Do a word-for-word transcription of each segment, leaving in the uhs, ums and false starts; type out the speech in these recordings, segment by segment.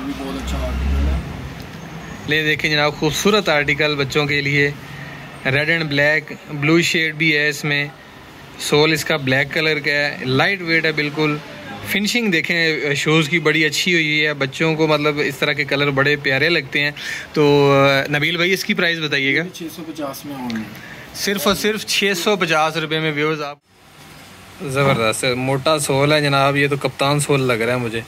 भी बहुत अच्छा आर्टिकल है। ले देखें जनाब, खूबसूरत आर्टिकल बच्चों के लिए, red and black, blue shade भी है इसमें, सोल इसका ब्लैक कलर का है, लाइट वेट है बिल्कुल। फिनिशिंग देखें शूज़ की बड़ी अच्छी हुई है, बच्चों को मतलब इस तरह के कलर बड़े प्यारे लगते हैं। तो नबील भाई इसकी प्राइस बताइएगा। छः सौ पचास में होंगे, सिर्फ और सिर्फ छः सौ पचास रुपये में व्यूज़ आप। ज़बरदस्त मोटा सोल है जनाब, ये तो कप्तान सोल लग रहा है मुझे।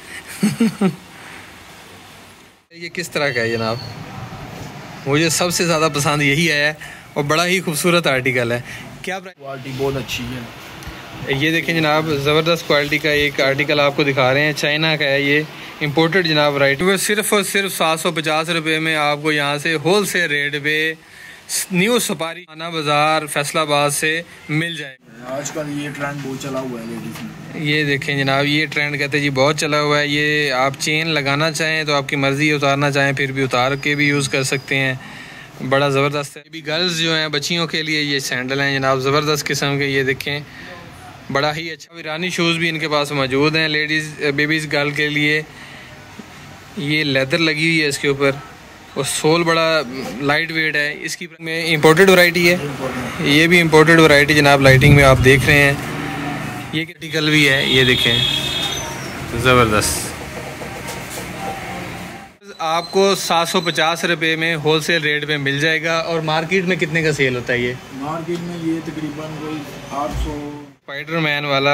ये किस तरह का है जनाब? मुझे सबसे ज़्यादा पसंद यही आया और बड़ा ही खूबसूरत आर्टिकल है। क्या क्वालिटी बहुत अच्छी है। ये देखें जनाब, ज़बरदस्त क्वालिटी का एक आर्टिकल आपको दिखा रहे हैं, चाइना का है ये, इंपोर्टेड जनाब राइट। वो सिर्फ और सिर्फ सात सौ पचास रुपये में आपको यहाँ से होल सेल रेट पे न्यू सफारी खाना बाज़ार फैसलाबाद से मिल जाएगा। आजकल ये ट्रेंड बहुत चला हुआ है लेडीज़ में। ये देखें जनाब, ये ट्रेंड कहते हैं जी बहुत चला हुआ है। ये आप चेन लगाना चाहें तो आपकी मर्ज़ी, उतारना चाहें फिर भी उतार के भी यूज़ कर सकते हैं, बड़ा ज़बरदस्त है। भी गर्ल्स जो हैं, बच्चियों के लिए ये सैंडल हैं जनाब, ज़बरदस्त किस्म के। ये देखें बड़ा ही अच्छा ईरानी शूज़ भी इनके पास मौजूद हैं लेडीज़ बेबीज़ गर्ल के लिए। ये लेदर लगी हुई है इसके ऊपर और सोल बड़ा लाइट वेट है। इसकी में इंपोर्टेड वैरायटी है, ये भी इंपोर्टेड वैरायटी जनाब, लाइटिंग में आप देख रहे हैं। ये आर्टिकल भी है, ये देखें ज़बरदस्त। आपको सात सौ पचास रुपये में होल सेल रेट पे मिल जाएगा। और मार्केट में कितने का सेल होता है ये? मार्केट में ये तकरीबन कोई आठ सौ। स्पाइडरमैन वाला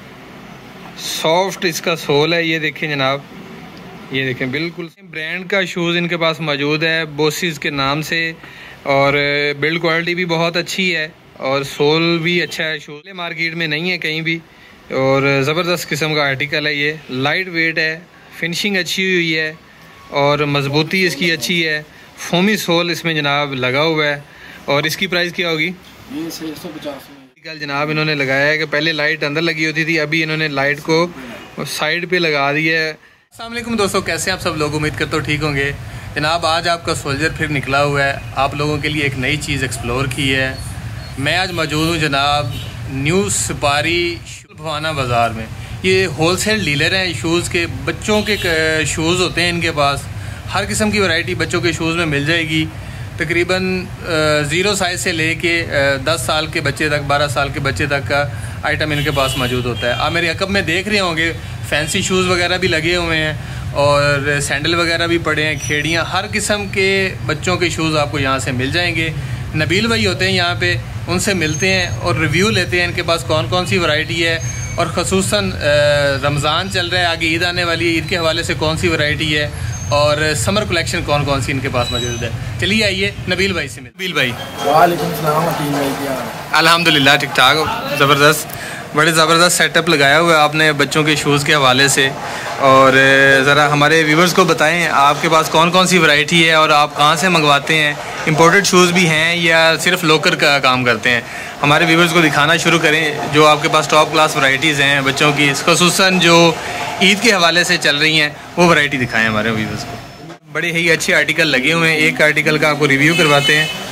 सॉफ्ट इसका सोल है, ये देखें जनाब, ये देखें बिल्कुल ब्रांड का शूज़ इनके पास मौजूद है बोसिस के नाम से। और बिल्ड क्वालिटी भी बहुत अच्छी है और सोल भी अच्छा है। शूज़ मार्केट में नहीं है कहीं भी और ज़बरदस्त किस्म का आर्टिकल है। ये लाइट वेट है, फिनिशिंग अच्छी हुई है और मजबूती इसकी अच्छी है। फोमी सोल इसमें जनाब लगा हुआ है। और इसकी प्राइस क्या होगी? ये छः सौ पचास में कल जनाब इन्होंने लगाया है कि पहले लाइट अंदर लगी होती थी, अभी इन्होंने लाइट को साइड पे लगा दी है। अस्सलाम वालेकुम दोस्तों, कैसे आप सब लोग? उम्मीद करते हो ठीक होंगे जनाब। आज आपका सोल्जर फिर निकला हुआ है, आप लोगों के लिए एक नई चीज़ एक्सप्लोर की है। मैं आज मौजूद हूँ जनाब न्यू सफारी भवाना बाज़ार में। ये होलसेल डीलर हैं शूज़ के, बच्चों के शूज़ होते हैं इनके पास, हर किस्म की वैरायटी बच्चों के शूज़ में मिल जाएगी। तकरीबन ज़ीरो साइज़ से लेके दस साल के बच्चे तक, बारह साल के बच्चे तक का आइटम इनके पास मौजूद होता है। आप मेरे अकब में देख रहे होंगे फैंसी शूज़ वगैरह भी लगे हुए हैं और सैंडल वगैरह भी पड़े हैं, खेड़ियाँ, हर किस्म के बच्चों के शूज़ आपको यहाँ से मिल जाएंगे। नबील भाई होते हैं यहाँ पे, उनसे मिलते हैं और रिव्यू लेते हैं इनके पास कौन कौन सी वैरायटी है और ख़ुसूसन रमज़ान चल रहा है, आगे ईद आने वाली है, ईद के हवाले से कौन सी वैरायटी है और समर कलेक्शन कौन कौन सी इनके पास मौजूद है। चलिए आइए नबील भाई से मिल। नबील भाई वालेकुम सलाम। अकील भाई क्या हाल है? अल्हम्दुलिल्लाह ठीक ठाक, ज़बरदस्त, बड़े ज़बरदस्त सेटअप लगाया हुआ है आपने बच्चों के शूज़ के हवाले से। और ज़रा हमारे व्यूवर्स को बताएं आपके पास कौन कौन सी वैरायटी है और आप कहाँ से मंगवाते हैं? इंपोर्टेड शूज़ भी हैं या सिर्फ लोकल का काम करते हैं? हमारे व्यूवर्स को दिखाना शुरू करें जो आपके पास टॉप क्लास वैरायटीज़ हैं बच्चों की, ख़ुसूसन जो ईद के हवाले से चल रही हैं, वो वैरायटी दिखाएं हमारे व्यूवर्स को। बड़े ही अच्छे आर्टिकल लगे हुए हैं, एक आर्टिकल का आपको रिव्यू करवाते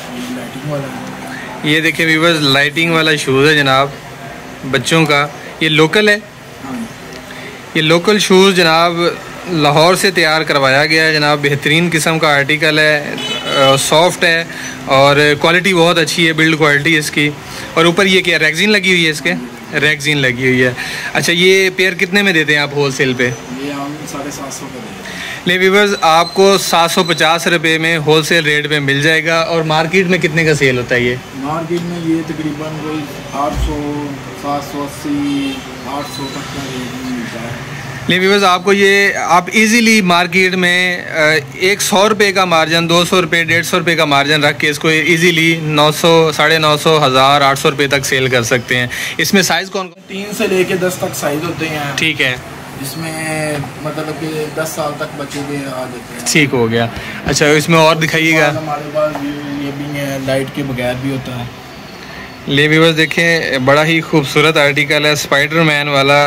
हैं। ये देखिए व्यूवर्स, लाइटिंग वाला शूज़ है जनाब बच्चों का, ये लोकल है। ये लोकल शूज़ जनाब लाहौर से तैयार करवाया गया है जनाब, बेहतरीन किस्म का आर्टिकल है, सॉफ्ट है और क्वालिटी बहुत अच्छी है, बिल्ड क्वालिटी इसकी। और ऊपर ये क्या रेगजीन लगी हुई है, इसके रेगजीन लगी हुई है। अच्छा, ये पेयर कितने में देते हैं आप होल सेल पे? ये हम साढ़े सात सौ का ले व्यूवर्स, आपको सात सौ पचास रुपये में होल सेल रेट पे मिल जाएगा। और मार्केट में कितने का सेल होता है ये? मार्केट में ये तकरीबन कोई आठ सौ, सात सौ अस्सी, आठ सौ तक का रेट मिलता है। ले व्यूवर्स, आपको ये आप इजीली मार्केट में एक सौ रुपये का मार्जिन, दो सौ रुपये, डेढ़ सौ रुपये का मार्जिन रख के इसको इजीली नौ सौ, साढ़े नौ सौ, हज़ार, आठ सौ रुपये तक सेल कर सकते हैं। इसमें साइज़ कौन कौन? तीन से लेके दस तक साइज़ होते हैं। ठीक है, इसमें मतलब कि दस साल तक बच्चे के आ जाते हैं। ठीक हो गया। अच्छा, इसमें और दिखाइएगा। हमारे पास ये भी है, लाइट के बगैर भी होता है। ले व्यूवर्स देखें, बड़ा ही खूबसूरत आर्टिकल है, स्पाइडरमैन वाला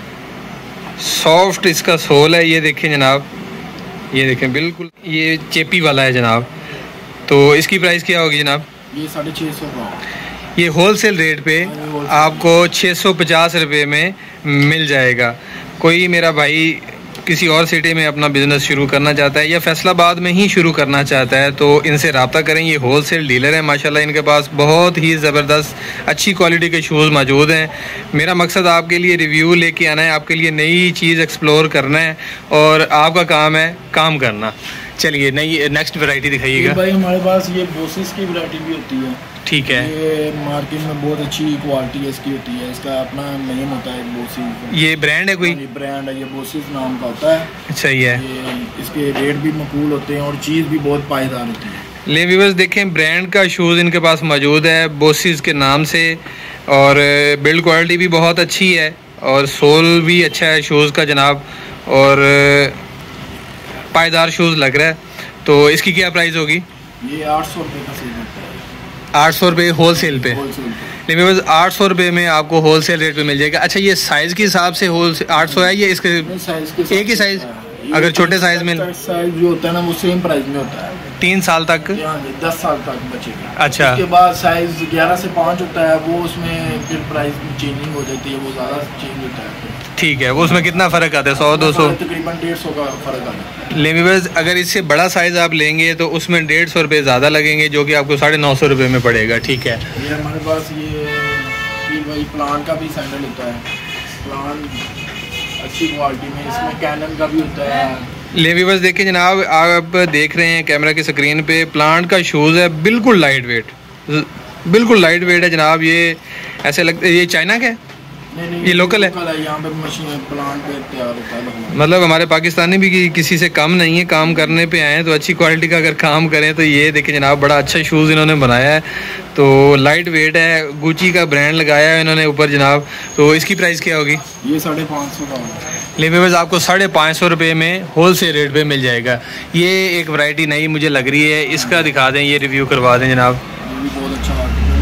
सॉफ्ट इसका सोल है। ये देखें जनाब, ये देखें बिल्कुल ये चेपी वाला है जनाब। तो इसकी प्राइस क्या होगी जनाब? ये साढ़े छः सौ का। ये होल सेल रेट पे आपको छः सौ पचास रुपये में मिल जाएगा। कोई मेरा भाई किसी और सिटी में अपना बिज़नेस शुरू करना चाहता है या फैसलाबाद में ही शुरू करना चाहता है तो इनसे रब्ता करें। ये होल सेल डीलर है माशाल्लाह, इनके पास बहुत ही ज़बरदस्त अच्छी क्वालिटी के शूज़ मौजूद हैं। मेरा मकसद आपके लिए रिव्यू लेके आना है, आपके लिए नई चीज़ एक्सप्लोर करना है और आपका काम है काम करना। चलिए नई नेक्स्ट वैरायटी दिखाइएगा भाई। हमारे पास ये बोसिस की वैरायटी भी होती है। ठीक है, ये मार्केट में बहुत अच्छी क्वालिटी इसकी होती है, इसका अपना नेम होता है बोसिस। ये ब्रांड है कोई? ब्रांड है, ये बोसिस नाम का होता है। अच्छा ही है। ये इसके रेट भी मकबूल होते हैं और चीज़ भी बहुत पायदार होती है। ले व्यूअर्स देखें, ब्रांड का शूज़ इनके पास मौजूद है बोसिस के नाम से और बिल्ड क्वालिटी भी बहुत अच्छी है और सोल भी अच्छा है शूज़ का जनाब और पायदार शूज़ लग रहा है। तो इसकी क्या प्राइस होगी? ये आठ सौ रुपये का सेल होता है। आठ सौ रुपये होल सेल पे? होलसेल पे। लेकिन बस आठ सौ रुपये में आपको होल सेल रेट पे मिल जाएगा। अच्छा, ये साइज़ के हिसाब से होल आठ सौ है या इसके साइज के एक ही साइज़? अगर छोटे साइज़ में साइज जो होता है ना वो सेम प्राइस में होता है। तीन साल तक? दस साल तक बचेगा। अच्छा, उसके बाद साइज ग्यारह से पाँच होता है, वो उसमें फिर प्राइस चेंजिंग हो जाती है, वो ज़्यादा चेंज होता है। ठीक है, वो उसमें कितना फ़र्क आता है? सौ दो सौ तकरीबन डेढ़ सौ का फ़र्क आता है। लेविवर्स अगर इससे बड़ा साइज़ आप लेंगे तो उसमें डेढ़ सौ रुपये ज़्यादा लगेंगे जो कि आपको साढ़े नौ सौ रुपये में पड़ेगा। ठीक है, ये हमारे पास ये वही प्लान का भी सैंडल होता है, प्लान अच्छी क्वालिटी में, इसमें कैनन का भी होता है। ले व्यूअर्स देखिए जनाब, आप देख रहे हैं कैमरा की स्क्रीन पे प्लांट का शूज़ है, बिल्कुल लाइट वेट, बिल्कुल लाइट वेट है जनाब। ये ऐसे लगता है ये चाइना का है? नहीं नहीं, ये लोकल है, है। यहाँ पे मशीन प्लांट पे तैयार होता है। मतलब हमारे पाकिस्तानी भी किसी से कम नहीं है, काम करने पे आए हैं तो अच्छी क्वालिटी का अगर काम करें तो ये देखिए जनाब बड़ा अच्छा शूज़ इन्होंने बनाया है। तो लाइट वेट है, गुची का ब्रांड लगाया है इन्होंने ऊपर जनाब। तो इसकी प्राइस क्या होगी? ये साढ़े पाँच सौ का होगा। लेविवर्स आपको साढ़े पाँच सौ रुपये में होल सेल रेट पे मिल जाएगा। ये एक वैरायटी नई मुझे लग रही है, इसका दिखा दें, ये रिव्यू करवा दें जनाब। ये भी बहुत अच्छा आर्टिकल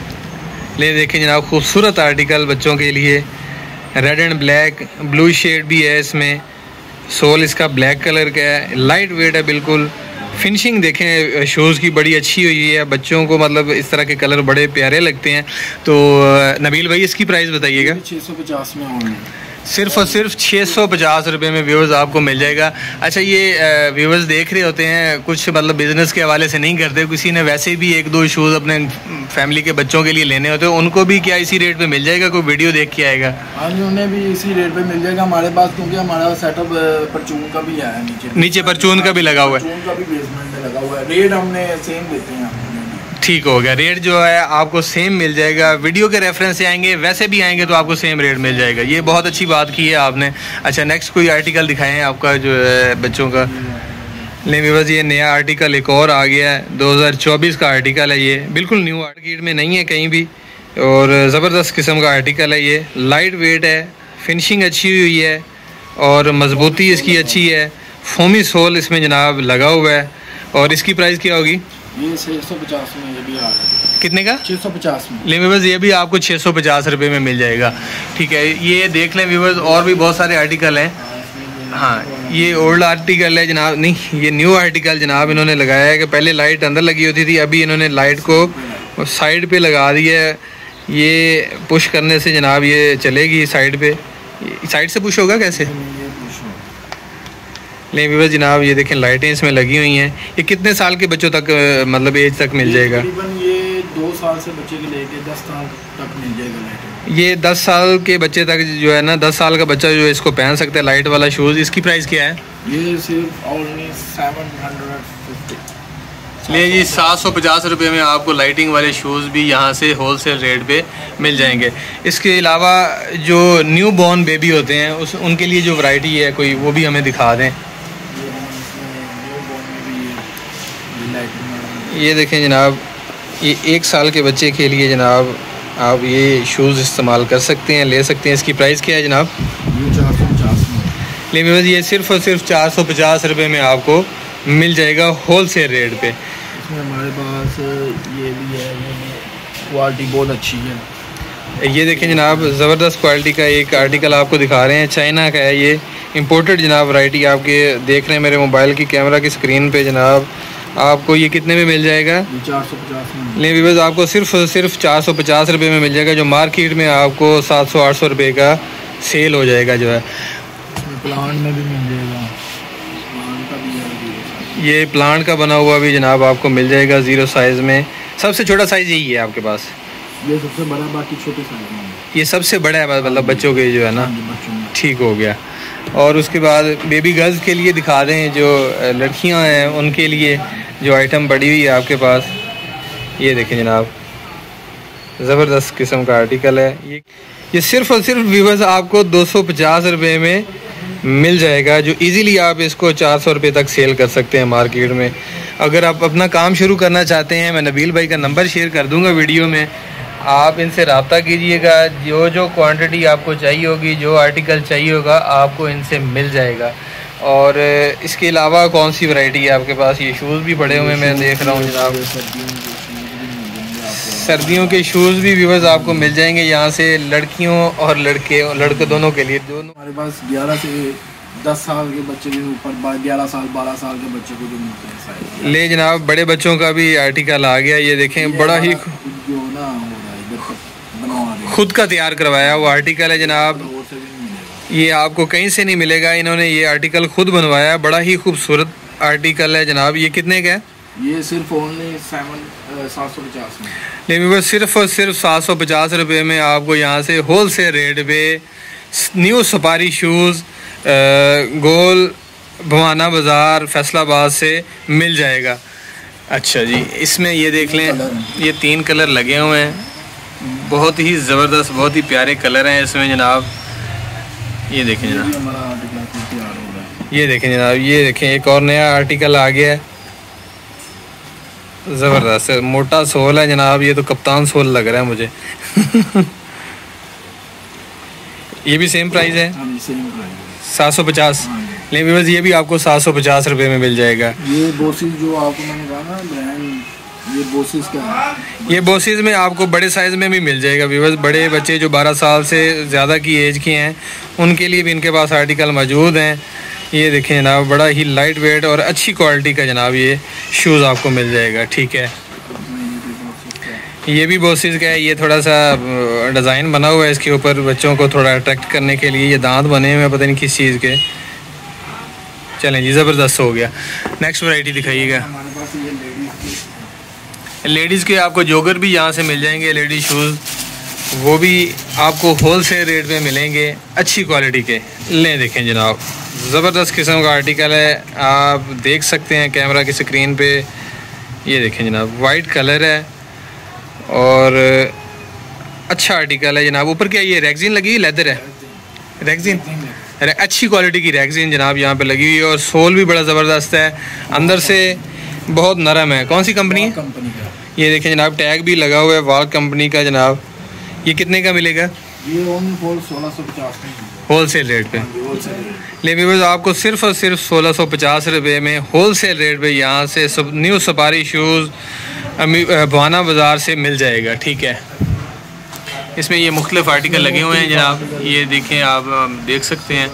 है। ले देखें जनाब, खूबसूरत आर्टिकल बच्चों के लिए, red and black, blue shade भी है इसमें, सोल इसका ब्लैक कलर का है, लाइट वेट है बिल्कुल। फिनिशिंग देखें शूज़ की बड़ी अच्छी हुई है, बच्चों को मतलब इस तरह के कलर बड़े प्यारे लगते हैं। तो नबील भाई इसकी प्राइस बताइएगा। छः सौ पचास में होंगे, सिर्फ और सिर्फ छः सौ पचास रुपये में व्यूवर्स आपको मिल जाएगा। अच्छा, ये व्यूवर्स देख रहे होते हैं कुछ मतलब बिज़नेस के हवाले से नहीं करते, किसी ने वैसे भी एक दो शूज़ अपने फैमिली के बच्चों के लिए लेने होते हैं, उनको भी क्या इसी रेट पे मिल जाएगा? कोई वीडियो देख के आएगा? हाँ जी, उन्हें भी इसी रेट पे मिल जाएगा हमारे पास, क्योंकि हमारा सेटअप परचून का भी है नीचे नीचे परचून का भी लगा हुआ है, परचून का भी बेसमेंट में लगा हुआ है। रेट हमने सेम देते हैं। ठीक हो गया, रेट जो है आपको सेम मिल जाएगा। वीडियो के रेफरेंस से आएंगे, वैसे भी आएंगे तो आपको सेम रेट मिल जाएगा। ये बहुत अच्छी बात की है आपने। अच्छा, नेक्स्ट कोई आर्टिकल दिखाएं आपका जो है बच्चों का। ले व्यूअर्स ये नया आर्टिकल एक और आ गया है, दो हज़ार चौबीस का आर्टिकल है, ये बिल्कुल न्यू मार्केट में नहीं है कहीं भी और ज़बरदस्त किस्म का आर्टिकल है। ये लाइट वेट है, फिनिशिंग अच्छी हुई है और मजबूती इसकी अच्छी है। फोमी सोल इसमें जनाब लगा हुआ है। और इसकी प्राइस क्या होगी? ये छः सौ पचास में ये भी आ रहा है। कितने का? छः सौ पचास में। ले व्यूअर्स ये भी आपको छः सौ पचास रुपये में मिल जाएगा। ठीक है, ये देख लें व्यूअर्स, और भी बहुत सारे आर्टिकल हैं। हाँ, ये ओल्ड आर्टिकल है जनाब, नहीं ये न्यू आर्टिकल जनाब इन्होंने लगाया है कि पहले लाइट अंदर लगी होती थी, अभी इन्होंने लाइट को साइड पे लगा दिया है। ये पुश करने से जनाब ये चलेगी साइड पे, साइड से पुश होगा कैसे? ले व्यूअर्स जनाब ये देखें लाइटें इसमें लगी हुई हैं। ये कितने साल के बच्चों तक मतलब एज तक मिल जाएगा? तकरीबन ये दो साल से बच्चे के लेके दस साल तक मिल जाएगा लाइट। ये दस साल के बच्चे तक जो है ना, दस साल का बच्चा जो है इसको पहन सकता है लाइट वाला शूज़। इसकी प्राइस क्या है? ये सिर्फ ओनली सेवन हंड्रेड फिफ्टी। ले जी, सात सौ पचास रुपये में आपको लाइटिंग वाले शूज़ भी यहाँ से होल सेल रेट पे मिल जाएंगे। इसके अलावा जो न्यू बॉर्न बेबी होते हैं उस उनके लिए जो वैरायटी है कोई, वो भी हमें दिखा दें। ये देखें जनाब, ये एक साल के बच्चे के लिए जनाब आप ये शूज़ इस्तेमाल कर सकते हैं, ले सकते हैं। इसकी प्राइस क्या है जनाब? ये चार सौ पचास में। लेकिन ये सिर्फ और सिर्फ चार सौ पचास रुपये में आपको मिल जाएगा होल सेल रेट पे। इसमें हमारे पास ये भी है, क्वालिटी बहुत अच्छी है। ये देखें जनाब, ज़बरदस्त क्वालिटी का एक आर्टिकल आपको दिखा रहे हैं, चाइना का है ये, इंपोर्टेड जनाब वैरायटी आपके देख रहे हैं मेरे मोबाइल की कैमरा की स्क्रीन पे जनाब। आपको ये कितने में मिल जाएगा? चार सौ पचास में। ले व्यूअर्स आपको सिर्फ सिर्फ चार सौ पचास रुपये में मिल जाएगा, जो मार्केट में आपको सात सौ आठ सौ रुपये का सेल हो जाएगा जो है। प्लांट में भी मिल जाएगा, प्लांट का भी है। ये प्लांट का बना हुआ भी जनाब आपको मिल जाएगा ज़ीरो साइज़ में। सबसे छोटा साइज़ यही है आपके पास? ये सबसे बड़ा, बाकी छोटे साइज में। ये सबसे बड़ा है मतलब बच्चों के जो है ना। बच्चों में ठीक हो गया। और उसके बाद बेबी गर्ल्स के लिए दिखा दें, जो लड़कियां हैं उनके लिए जो आइटम पड़ी हुई है आपके पास, ये देखें जनाब, ज़बरदस्त किस्म का आर्टिकल है ये। ये सिर्फ़ और सिर्फ व्यूअर्स आपको दो सौ पचास रुपये में मिल जाएगा, जो इजीली आप इसको चार सौ रुपये तक सेल कर सकते हैं मार्केट में। अगर आप अपना काम शुरू करना चाहते हैं, मैं नबील भाई का नंबर शेयर कर दूंगा वीडियो में, आप इनसे रब्ता कीजिएगा। जो जो क्वांटिटी आपको चाहिए होगी, जो आर्टिकल चाहिए होगा, आपको इनसे मिल जाएगा। और इसके अलावा कौन सी वैरायटी है आपके पास? ये शूज़ भी पड़े हुए मैं देख रहा हूँ जनाब। सर्दियों के शूज़ भी व्यूअर्स आपको मिल जाएंगे यहाँ से, लड़कियों और लड़के लड़के दोनों के लिए। दोनों हमारे पास ग्यारह से दस साल के बच्चे के ऊपर, ग्यारह साल बारह साल के बच्चे को जो मिलते हैं साइज। ले जनाब, बड़े बच्चों का भी आर्टिकल आ गया। ये देखें, ये बड़ा ही जो ना खुद का तैयार करवाया वो आर्टिकल है जनाब। ये आपको कहीं से नहीं मिलेगा, इन्होंने ये आर्टिकल खुद बनवाया। बड़ा ही खूबसूरत आर्टिकल है जनाब। ये कितने का है? ये सिर्फ ओनली सेवन सात सौ पचास में। लेकिन वो सिर्फ और सिर्फ सात सौ पचास रुपये में आपको यहाँ से होल सेल रेट पे न्यू सफारी शूज़ गोल भवाना बाज़ार फैसलाबाद से मिल जाएगा। अच्छा जी, इसमें ये देख लें, ये तीन कलर लगे हुए हैं, बहुत ही ज़बरदस्त, बहुत ही प्यारे कलर हैं इसमें जनाब। ये देखें जनाब, ये देखें जनाब, ये देखें एक और नया आर्टिकल आ गया है, ज़बरदस्त मोटा सोल है जनाब। ये तो कप्तान सोल लग रहा है मुझे। ये भी सेम प्राइस है, सात सौ पचास। लेकिन बस ये भी आपको सात सौ पचास रुपये में मिल जाएगा। ये बोसिस जो आपको मैंने कहा ना ब्रांड, ये बोसिस का है। ये बोसिस में आपको बड़े साइज़ में भी मिल जाएगा व्यूअर्स। बड़े बच्चे जो बारह साल से ज़्यादा की एज के हैं, उनके लिए भी इनके पास आर्टिकल मौजूद हैं। ये देखें जनाब, बड़ा ही लाइट वेट और अच्छी क्वालिटी का जनाब ये शूज़ आपको मिल जाएगा। ठीक है, ये भी बोसिस का है। ये थोड़ा सा डिज़ाइन बना हुआ है इसके ऊपर, बच्चों को थोड़ा अट्रैक्ट करने के लिए। ये दांत बने हुए हैं पता नहीं किस चीज़ के। चलें जी, ज़बरदस्त हो गया। नेक्स्ट वैरायटी दिखाइएगा। हमारे पास ये लेडीज़ लेडीज़ के आपको जोगर भी यहाँ से मिल जाएंगे, लेडीज़ शूज़, वो भी आपको होल सेल रेट पे मिलेंगे, अच्छी क्वालिटी के। लें देखें जनाब, ज़बरदस्त किस्म का आर्टिकल है, आप देख सकते हैं कैमरा की स्क्रीन पे। ये देखें जनाब, वाइट कलर है और अच्छा आर्टिकल है जनाब। ऊपर क्या ये रैगजीन लगी हुई, लेदर है, रैगजीन, अच्छी क्वालिटी की रैगजीन जनाब यहाँ पे लगी हुई है। और सोल भी बड़ा ज़बरदस्त है, अंदर से बहुत नरम है। कौन सी कंपनी है? कंपनी का। ये देखें जनाब, टैग भी लगा हुआ है वाल कंपनी का जनाब। ये कितने का मिलेगा? ये ओनली फॉर सोलह सौ पचास में, होल सेल रेट पे। लेकिन आपको सिर्फ और सिर्फ सोलह सौ पचास रुपये में होल सेल रेट पे यहाँ से सब न्यू सफारी शूज़ भवाना बाज़ार से मिल जाएगा। ठीक है, इसमें ये मुख्तलिफ आर्टिकल लगे हुए हैं जनाब। ये देखें, आप देख सकते हैं,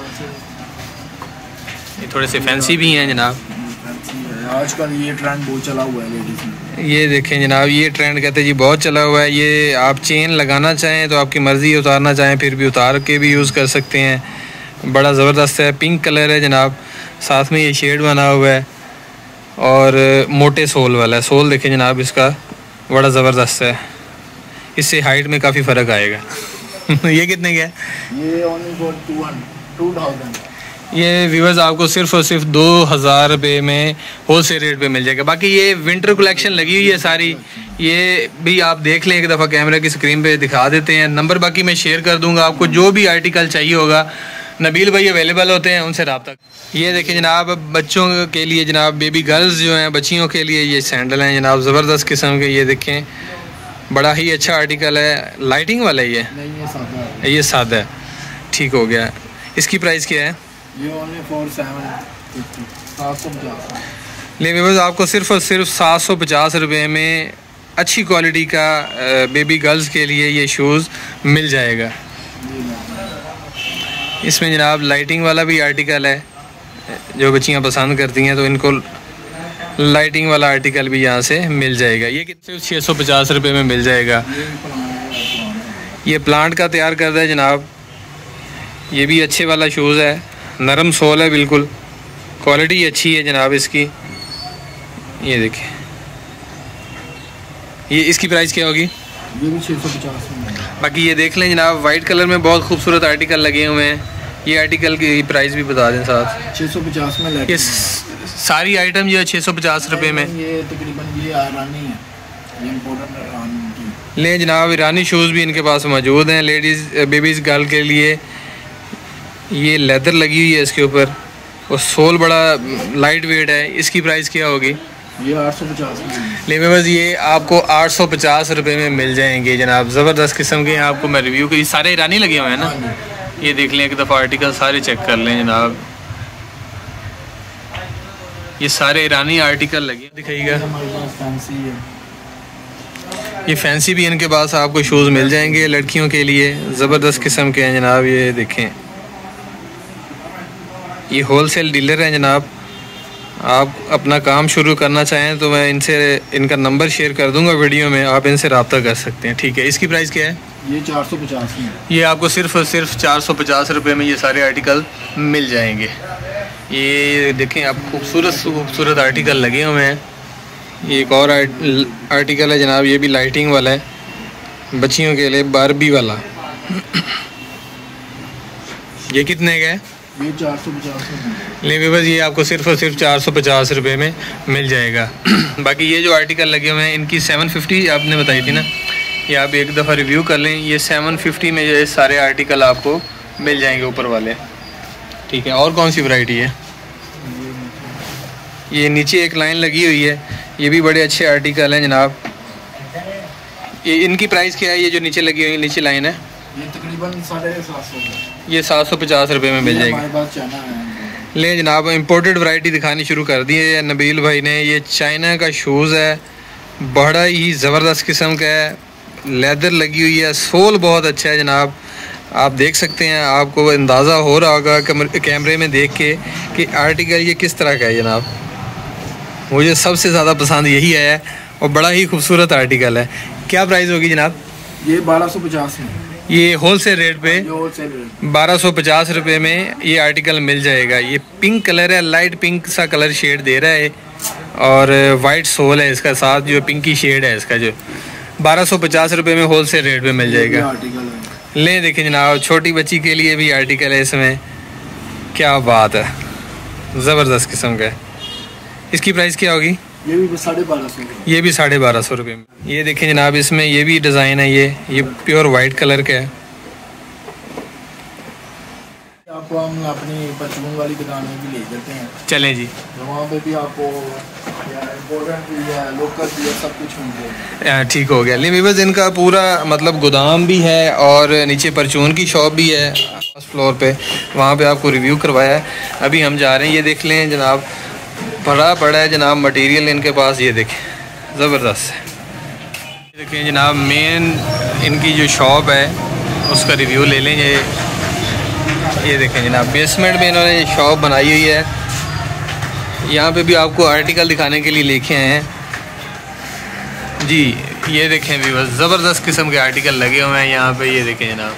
ये थोड़े से फैंसी भी हैं जनाब। आजकल ये ट्रेंड बहुत चला हुआ है लेडीज़ में। ये देखें जनाब, ये ट्रेंड कहते हैं जी बहुत चला हुआ है। ये आप चेन लगाना चाहें तो आपकी मर्ज़ी है, उतारना चाहें फिर भी उतार के भी यूज़ कर सकते हैं। बड़ा ज़बरदस्त है, पिंक कलर है जनाब, साथ में ये शेड बना हुआ है और मोटे सोल वाला है। सोल देखें जनाब, इसका बड़ा ज़बरदस्त है, इससे हाइट में काफ़ी फ़र्क आएगा। ये कितने का है? ये ओनली फॉर टू थाउजेंड। ये व्यूअर्स आपको सिर्फ और सिर्फ दो हज़ार रुपये में होल सेल रेट पे मिल जाएगा। बाकी ये विंटर कलेक्शन लगी हुई है सारी, ये भी आप देख लें एक दफ़ा, कैमरा की स्क्रीन पे दिखा देते हैं। नंबर बाकी मैं शेयर कर दूंगा, आपको जो भी आर्टिकल चाहिए होगा नबील भाई अवेलेबल होते हैं, उनसे रब्ता। ये देखें जनाब, बच्चों के लिए जनाब, बेबी गर्ल्स जो हैं, बच्चियों के लिए ये सैंडल हैं जनाब, ज़बरदस्त किस्म के। ये देखें, बड़ा ही अच्छा आर्टिकल है। लाइटिंग वाला ही है? नहीं, ये सादा है। ये सादा है, ठीक हो गया। इसकी प्राइस क्या है? ये ओनली फॉर सेवन फिफ्टी, सात सौ पचास। लेकिन बस आपको सिर्फ और सिर्फ सात सौ पचास रुपये में अच्छी क्वालिटी का बेबी गर्ल्स के लिए ये शूज़ मिल जाएगा। इसमें जनाब लाइटिंग वाला भी आर्टिकल है, जो बच्चियाँ पसंद करती हैं तो इनको लाइटिंग वाला आर्टिकल भी यहाँ से मिल जाएगा। ये कितने? छः सौ पचास रुपये में मिल जाएगा। ये प्लांट का तैयार करता है जनाब, ये भी अच्छे वाला शूज़ है, नरम सोल है बिल्कुल, क्वालिटी अच्छी है जनाब इसकी। ये देखिए, ये इसकी प्राइस क्या होगी? ये भी छः सौ पचास में। बाकी ये देख लें जनाब, वाइट कलर में बहुत खूबसूरत आर्टिकल लगे हुए हैं। ये आर्टिकल की प्राइस भी बता दें साथ। छः सौ पचास में ये सारी आइटम जो है छः सौ पचास रुपये में। ये तकरीबन ये ईरानी है, ये इम्पोर्टेंट ईरानी की। ले जनाब, ईरानी शूज़ भी इनके पास मौजूद हैं लेडीज़ बेबीज़ गर्ल के लिए। ये लेदर लगी हुई है इसके ऊपर और सोल बड़ा लाइट वेट है। इसकी प्राइस क्या होगी? ये आठ सौ पचास में। ले बस ये आपको आठ सौ पचास रुपये में मिल जाएंगे जनाब। ज़बरदस्त किस्म के आपको मैं रिव्यू की, सारे ईरानी लगे हुए हैं ना। ये देख लें एक दफ़ा आर्टिकल सारे चेक कर लें जनाब, ये सारे ईरानी आर्टिकल लगे। दिखाइएगा, ये फैंसी भी इनके पास आपको शूज़ मिल जाएंगे लड़कियों के लिए, ज़बरदस्त किस्म के हैं जनाब। ये देखें, ये होलसेल डीलर हैं जनाब। आप अपना काम शुरू करना चाहें तो मैं इनसे इनका नंबर शेयर कर दूंगा वीडियो में, आप इनसे रब्ता कर सकते हैं। ठीक है, इसकी प्राइस क्या है? ये चार सौ पचास में। ये आपको सिर्फ और सिर्फ चार सौ पचास रुपये में ये सारे आर्टिकल मिल जाएंगे। ये देखें आप, खूबसूरत खूबसूरत आर्टिकल लगे हुए हैं। ये एक और आर्टिकल है जनाब, ये भी लाइटिंग वाला है बच्चियों के लिए, बारबी वाला। ये कितने का है? ये चार सौ पचास में। ले बस ये आपको सिर्फ और सिर्फ चार सौ पचास रुपये में मिल जाएगा। बाकी ये जो आर्टिकल लगे हुए हैं इनकी सेवन फिफ्टी आपने बताई थी ना, ये आप एक दफ़ा रिव्यू कर लें। ये सेवन फिफ्टी में ये सारे आर्टिकल आपको मिल जाएंगे ऊपर वाले। ठीक है, और कौन सी वैरायटी है? ये नीचे एक लाइन लगी हुई है, ये भी बड़े अच्छे आर्टिकल हैं जनाब। ये इनकी प्राइस क्या है? ये जो नीचे लगी हुई नीचे लाइन है, ये तकरीबन साढ़े सात सौ ये सात सौ पचास रुपये में मिल जाएगी। ले जनाब, इम्पोर्टेड वैरायटी दिखानी शुरू कर दी है नबील भाई ने। ये चाइना का शूज़ है, बड़ा ही ज़बरदस्त किस्म का है, लेदर लगी हुई है, सोल बहुत अच्छा है जनाब। आप देख सकते हैं, आपको अंदाज़ा हो रहा होगा कैमरे में देख के कि आर्टिकल ये किस तरह का है जनाब। मुझे सबसे ज़्यादा पसंद यही आया और बड़ा ही खूबसूरत आर्टिकल है। क्या प्राइस होगी जनाब? ये बारह सौ पचास में। ये होलसेल रेट पे बारह सौ पचास रुपये में ये आर्टिकल मिल जाएगा। ये पिंक कलर है, लाइट पिंक सा कलर शेड दे रहा है और वाइट सोल है इसका, साथ जो पिंकी शेड है इसका, जो बारह सौ पचास रुपये में होलसेल रेट पे मिल जाएगा। ले देखिए जनाब, छोटी बच्ची के लिए भी आर्टिकल है इसमें, क्या बात है, ज़बरदस्त किस्म का है। इसकी प्राइस क्या होगी? ये भी साढ़े बारह सौ ये भी साढ़े बारह सौ रुपये में। ये देखें जनाब, इसमें ये भी डिज़ाइन है, ये ये प्योर वाइट कलर का है। आपको हम अपनी परचून वाली दुकान में भी ले जाते हैं। चलें जी, वहाँ पे भी आपको इम्पोर्टेंट भी है, लोकल भी है, सब कुछ मिल जाएगा। ठीक हो गया। लेकिन बस इनका पूरा मतलब गोदाम भी है और नीचे परचून की शॉप भी है फर्स्ट फ्लोर पे, वहाँ पे आपको रिव्यू करवाया है। अभी हम जा रहे हैं, ये देख लें जनाब, बड़ा पड़ा है जनाब मटेरियल इनके पास। ये देखें, ज़बरदस्त है। देखें जनाब, मेन इनकी जो शॉप है उसका रिव्यू ले लें। ये ये देखें जनाब, बेसमेंट में इन्होंने शॉप बनाई हुई है। यहाँ पे भी आपको आर्टिकल दिखाने के लिए लेके आए हैं जी। ये देखें भी, बस ज़बरदस्त किस्म के आर्टिकल लगे हुए हैं यहाँ पे। ये देखें जनाब,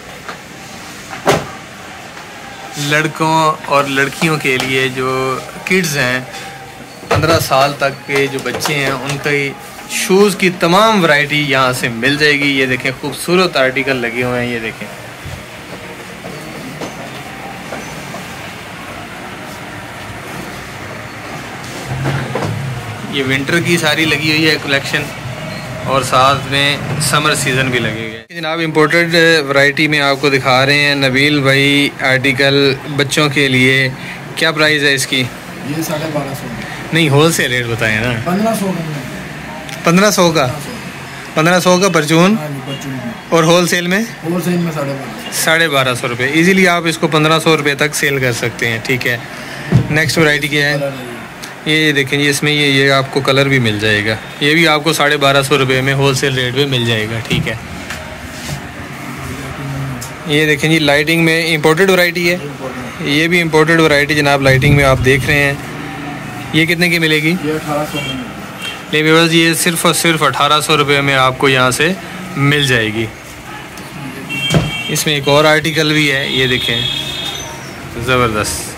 लड़कों और लड़कियों के लिए जो किड्स हैं, पंद्रह साल तक के जो बच्चे हैं, उनके शूज़ की तमाम वैरायटी यहाँ से मिल जाएगी। ये देखें, खूबसूरत आर्टिकल लगे हुए हैं। ये देखें, ये विंटर की सारी लगी हुई है कलेक्शन और साथ में समर सीज़न भी लगे हुए हैं जनाब। इम्पोर्टेड वैरायटी में आपको दिखा रहे हैं नबील भाई आर्टिकल बच्चों के लिए। क्या प्राइस है इसकी? ये साढ़े बारह सौ नहीं, होलसेल रेट बताएं ना। पंद्रह सौ पंद्रह सौ का पंद्रह सौ का परचून, और होलसेल में होलसेल में साढ़े बारह साढ़े बारह सौ रुपये। ईजीली आप इसको पंद्रह सौ रुपये तक सेल कर सकते हैं। ठीक है, नेक्स्ट वैरायटी क्या है? ये देखें जी, इसमें ये ये आपको कलर भी मिल जाएगा। ये भी आपको साढ़े बारह सौ रुपये में होलसेल रेट पे मिल जाएगा। ठीक है, ये देखें जी, लाइटिंग में इंपोर्टेड वैरायटी है। ये भी इंपोर्टेड वैरायटी जनाब, लाइटिंग में आप देख रहे हैं। ये कितने की मिलेगी? ये अठारह सौ में। लेकिन बस ये सिर्फ और सिर्फ अठारह सौ रुपये में आपको यहाँ से मिल जाएगी। इसमें एक और आर्टिकल भी है, ये देखें, ज़बरदस्त।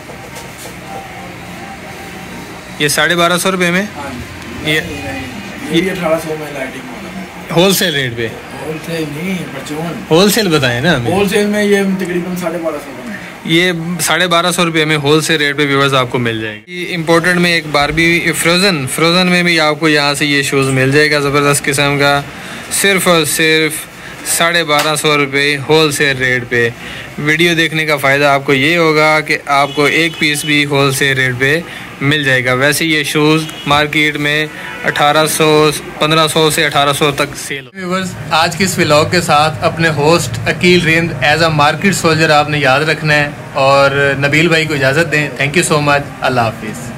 ये साढ़े बारह सौ रुपये में हाँ जी। ये ये अठारह सौ में लाइटिंग वाला होल सेल रेट पे। होलसेल नहीं परचून, होल सेल बताएं ना हमें। होल सेल में ये तकरीबन साढ़े बारह सौ का है। ये साढ़े बारह सौ रुपये में होल सेल रेट पे व्यूअर्स आपको मिल जाएगी। ये इम्पोर्टेड में एक बारबी फ्रोज़न फ्रोज़न में भी आपको यहाँ से ये शूज़ मिल जाएगा ज़बरदस्त किस्म का, सिर्फ़ और सिर्फ साढ़े बारह सौ रुपये होल सेल रेट पे। वीडियो देखने का फ़ायदा आपको ये होगा कि आपको एक पीस भी होल सेल रेट पे मिल जाएगा। वैसे ये शूज़ मार्केट में अठारह सौ पंद्रह सौ से अठारह सौ तक सेल। व्यूअर्स, आज के इस व्लॉग के साथ अपने host Aqeel Rind as a market soldier आपने याद रखना है और नबील भाई को इजाज़त दें। Thank you so much. अल्लाह हाफिज़।